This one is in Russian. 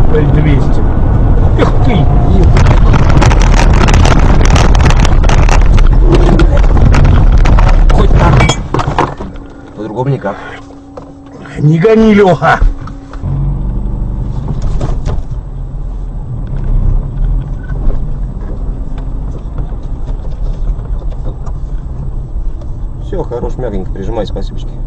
200. Эх ты! Хоть так. По-другому никак. Не гони, Леха! Все, хорош, мягенько, прижимай, спасибочки.